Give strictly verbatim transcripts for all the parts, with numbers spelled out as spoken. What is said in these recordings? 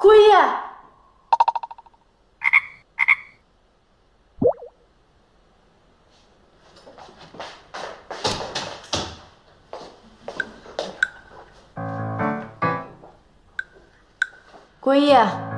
顾爷，顾爷。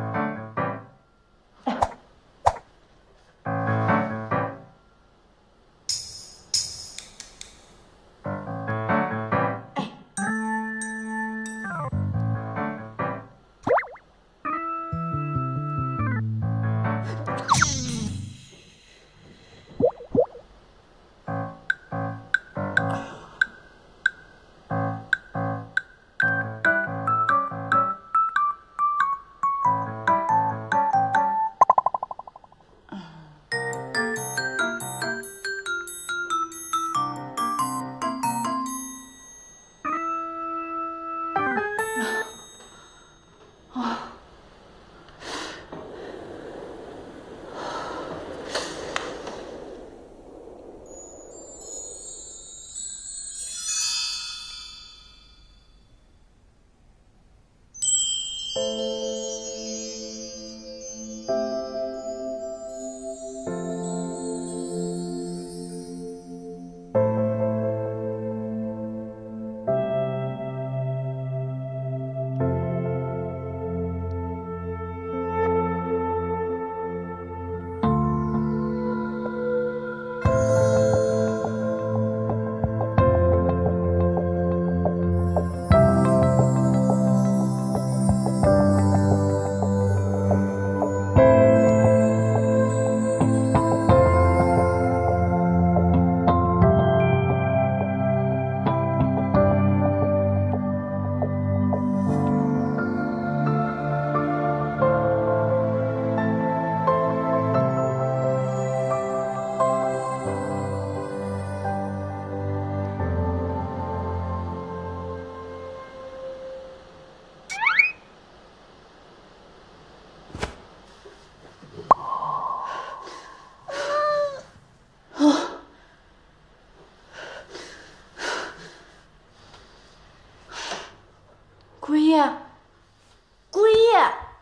顾爷，顾爷，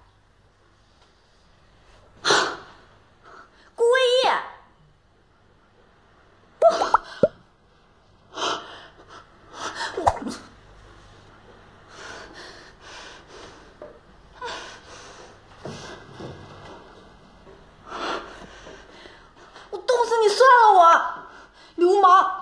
顾未易，我冻死你算了我，流氓！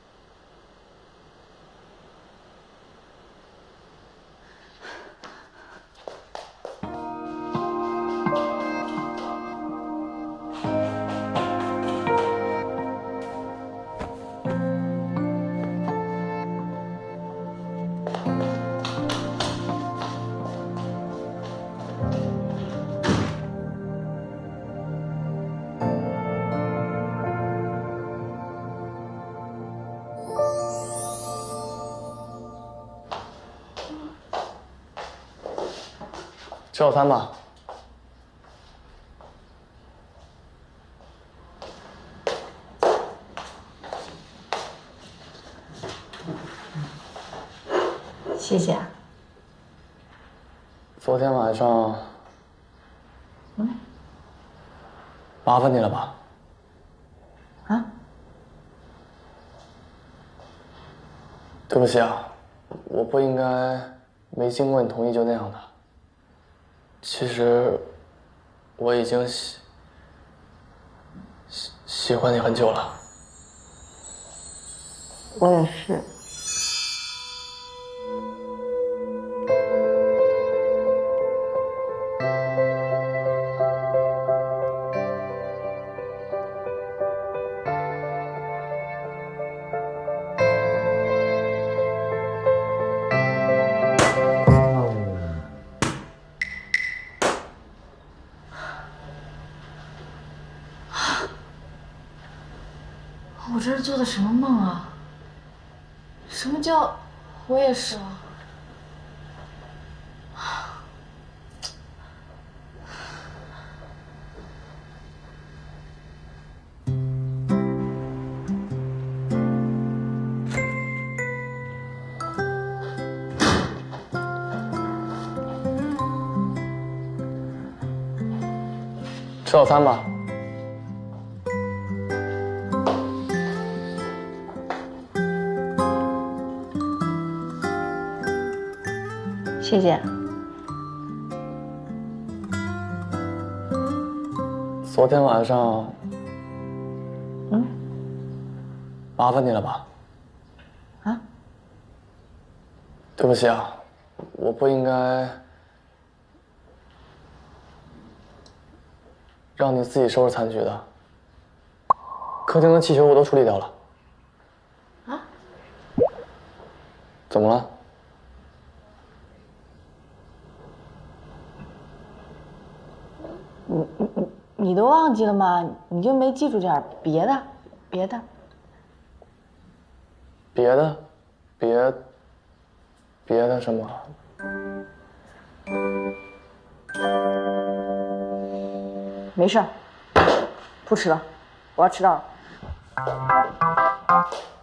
吃早餐吧。 谢谢。 昨天晚上，嗯，麻烦你了吧？ 啊？ 对不起啊，我不应该没经过你同意就那样的。 其实，我已经喜喜喜欢你很久了。 我也是。我这是做的什么梦啊？什么叫我也是啊？ 吃早餐吧。 谢谢。 昨天晚上， 嗯， 麻烦你了吧？ 啊？ 对不起啊，我不应该让你自己收拾残局的。客厅的气球我都处理掉了。 啊？ 怎么了？ 你你你你都忘记了吗？你就没记住点别的，别的， 别的，别别的什么？ 没事儿，不吃了，我要迟到了。